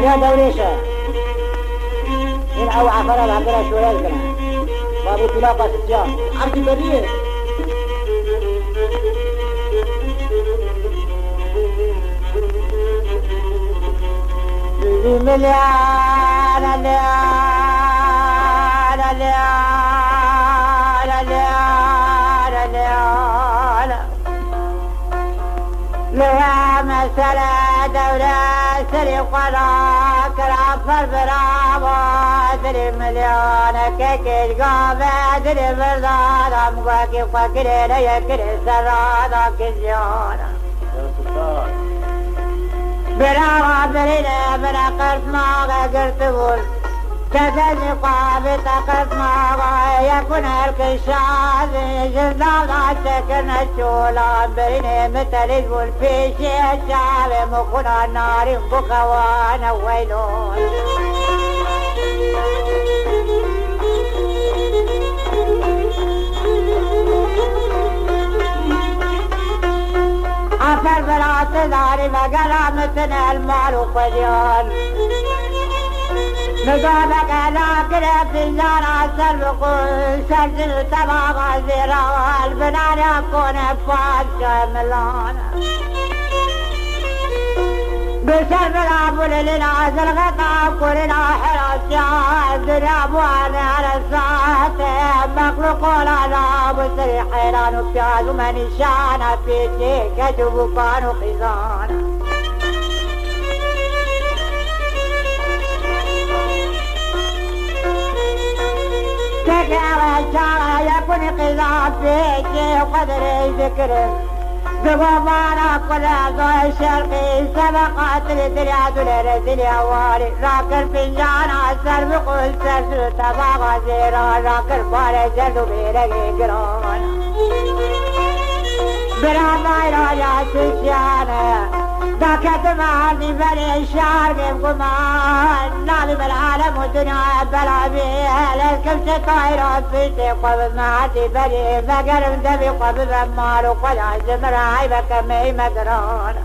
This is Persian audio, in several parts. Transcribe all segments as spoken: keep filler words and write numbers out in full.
يا دوريشة إن أو عفرة العبدالله شوية الكلام بابو تلاقى ستيان عبد بريه مليان مليان مليان مليان لها مسألة دولة سريق وراك العفر برابو دري مليون كيكي قابة دري بردانا مقاكي فاكرين يكري سرانا كزيانا براغا برينا بنا قرد ماغا قرتبول تدني قابط قرد ماغا يكون الكشاذ جزانا سكن الشولا برينا مثل البول فيشي الشعب مخنا النار بكوانا ويلون عفر برات داري وقلا مثل المال وفديان نقابك على كرب الزار عسل بقول سجل تباغ زيرال بنان يكون فاد شاملانا بسر بلابو للعزل غطا كلنا حراس شعب دنيا بوانا على الساعة مخلوق لنا بسري حيران وبياز ومنشانا في تيكة وبقان وخزانا تكي وشارة يكون خزان فيكي وقدري ذكره زبابانا كل ضوء الشرقي سبقات لدريا دولار دنيا واري راكر فنجان عسر بقول سرسل تباغا زيرا راكر باري جردو بيرقي قران براما راجع سجانا داكت معني بني الشعر بقمان نالي بالعالم والدنيا بلا بيها لكم ستايرات في تقوى معتي بني فقر دبي قبل مال وقل عزم رايبك مي مدرانا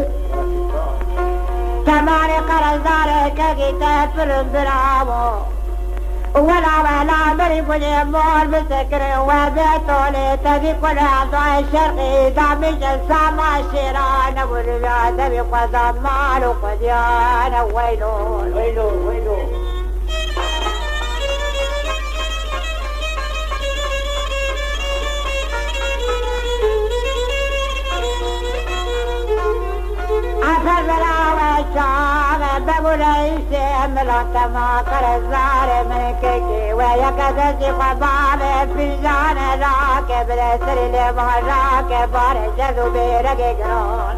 كماني قرز دارك كتاب برامو ولا ولا مري بني مول بسكر وبيتولي تبي كل أعضاء الشرقي دامي جلسام الشيران والبيع تبي قدام مال وقديان ويلون ويلون ويلون عفر بلا وشام بقوليس ملان تما كرزار من كيكي ويكدسي قبام في جان راكب لسري لما راكب بارجدو بيرقي قرون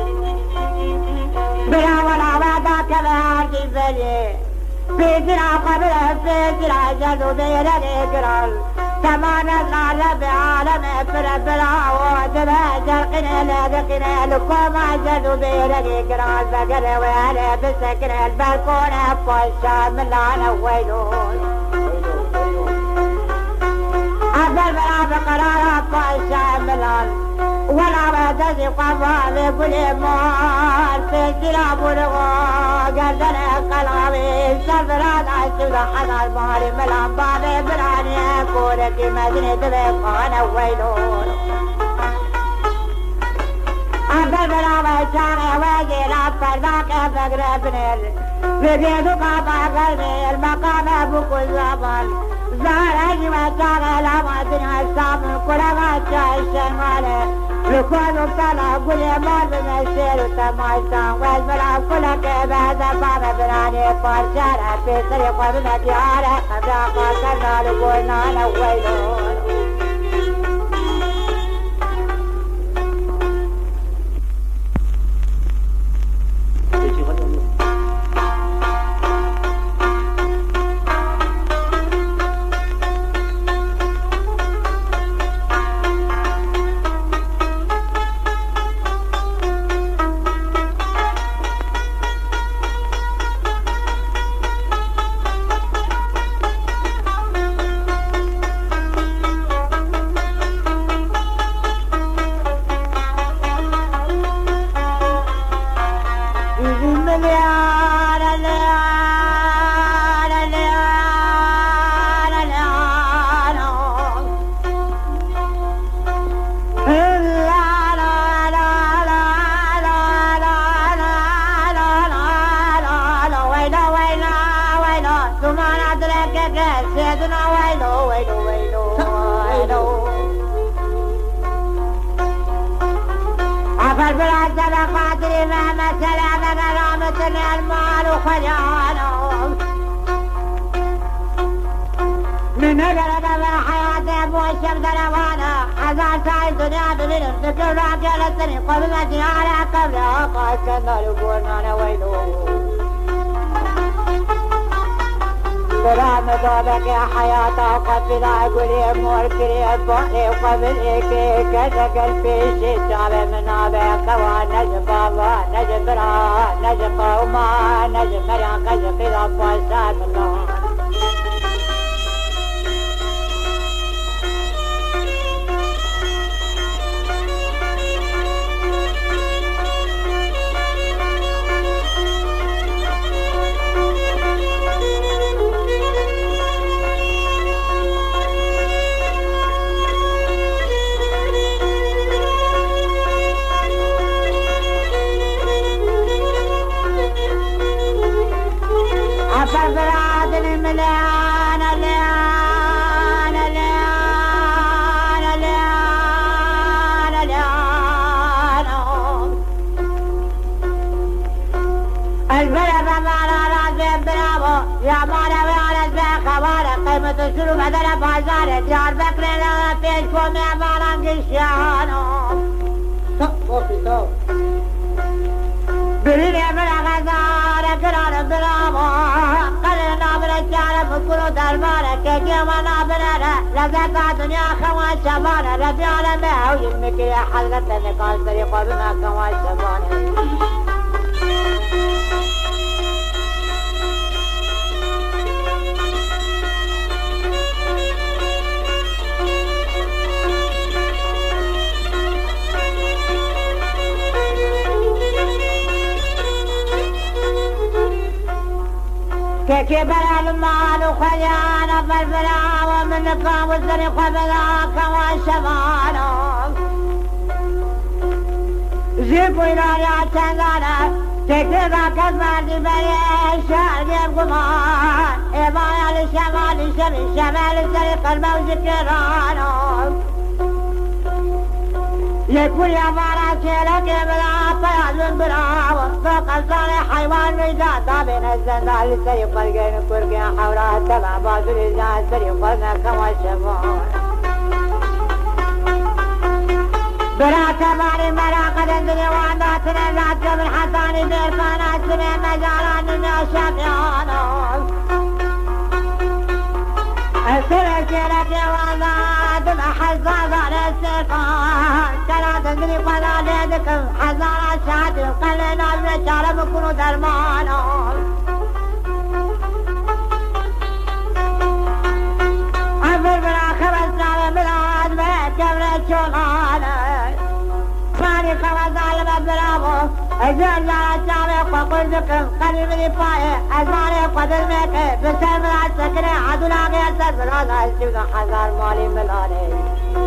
بلا ولا وعدك بهاردي بلي في جرا قبل في جرا جدو بيرقي قرون كمان الغالب بعالم فرب العواد بجرقنا لذقنا لكم عجلوا بيرقي قرال بقر ويانا بسكن البلكون فوشا من لانا ويلون عبد البلاد قرار فوشا من لانا ولا بدزي قفال بليمون في الجلاب والغو قردنا قلابي سفرات عشو حنا المالي ملان بابي براني كورتي مدينة بيقانا ويلون عبد البلاد شارع وجينا فرداك فقر بنير بقيدو قابا قلبي المقام بكل زمان زارج وشارع لما دنيا السامن كل ما شايشن مالي لكون وبتلا قول يا مال بمشير وتمايسان والملعب كلها كبهد بابا براني فارشارة في طريق وبمديارة قبل قاتلنا لقولنا لويلون البلاد سبقاتني مهما سلامك رامتني المال وخجانهم من نقلك بالحياة ابو الشمس روانا حزان ساعي الدنيا بمنهم تكر راكي للسنين قبمتي على قبلها قاد كنا لقولنا نويلوه برام دوبك يا حياة وقبل أقولي أمور كريم بحري وقبل إيكي كذك الفيش الشعب من نابع كوان نجم بابا نجم برا نجم قوما نجم مريان قجم في الأبواسات الله فرادني مليانة ليانة ليانة ليانة ليانة البلد مالا رازي برافو يا مالا ويانا زي خوارق قيمة الشروع بدل بازار ديار بكري لنا بيش كومي مالا قشيانو صفو صفو بريني بلا غزارة قرار برافو قلنا من الجارة بكلو دربارة كيكي وانا بنانا لذكا دنيا خوان شبانا ربيانا مهو يمكي يا حلقة نقاش طريقة بما خوان شبانا كيكي بلا المال وخيانة بالبلا ومن نقام والزرق وبلا كوان شبانا زيبو إلاني تنغانا كيكي باكت مالي بلي شعر جيب قمان إبايا لشمال شمي شمال الزرق الموج كيرانا يكون يا مالا كيلا كيبلا بياض براو فوق الصالح حيوان رجال بين الزندال السريق الجين كرقي حورا تبع بعض الرجال السريق والنكوى الشفون بلا تباري مراقد الدنيا وانداتنا ذات من حطاني بيرفانا سمي مجالان الناس شفيانهم السرق كيرك واندات محزاز على السيقان كلا تندري قضاء ليدكم حزارة شهد قلنا الرجال بكونوا درمانهم عبر بلا خبزنا بلاد بيت كبرت شغالة ماني خبزنا لببرابو أجل جارة شامي وقلتكم قريب لفاية أزماني قدر ميكي بسر ملاد سكري عدولا غير بلادا الشبنا حزار مالي ملاني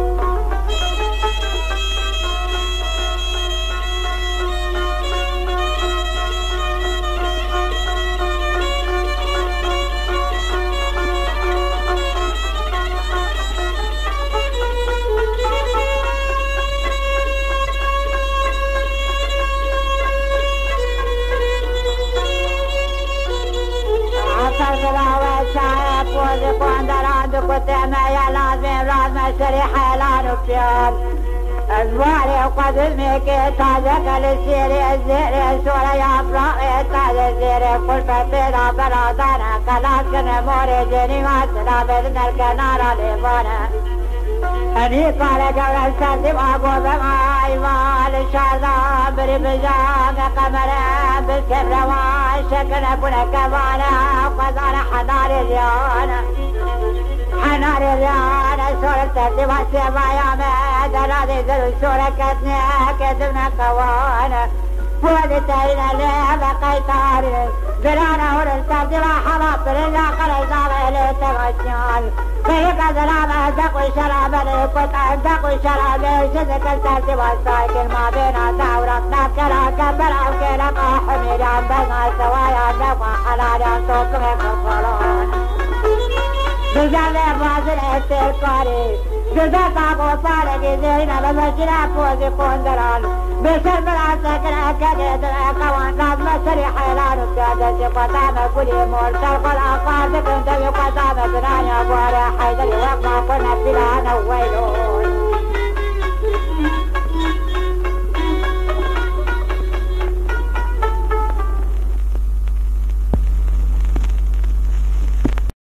قدامي يا لازم رازم شريحة لا نفيان أزواري وقدمي كي تاجك للسيري الزيري سورة يا أفراقي تاج الزيري كل فتينا برادانا كلاس كن موري جيني واسنا بدن الكنارة لبانا أني قال جورا السلسي وابو بماي مال الشارضة بري بجاق قمرا بالكبر وشكل كنا كبانا وقضانا حنار اليانا حنار اليانا سورة ترتيب السيبا يا مدنا دي ذل سورة كتني كتبنا كوانا فوضي تاينا ليه بقيتار زرانا هور الترتيب حراب برنا قريزا بيلي تغشيان فيك زلامة دقو شرابة كنت دقو شرابة شدك الترتيب السايكل ما بينا دورتنا كلا كبرا وكلا حميران بنا سوايا نقوى حلاليان توقف القرآن بزرگ فاصل استرکاری جدا کاغو پارگی زیرین بمشیر پوزی کندران بسر برا سکنه کده در قوان نظم سری حیلان افتاده سی قطام کلی مرسل قل اقارد کنتوی قطام زنانی بوار حیدری وقما کنه پیلان ویلو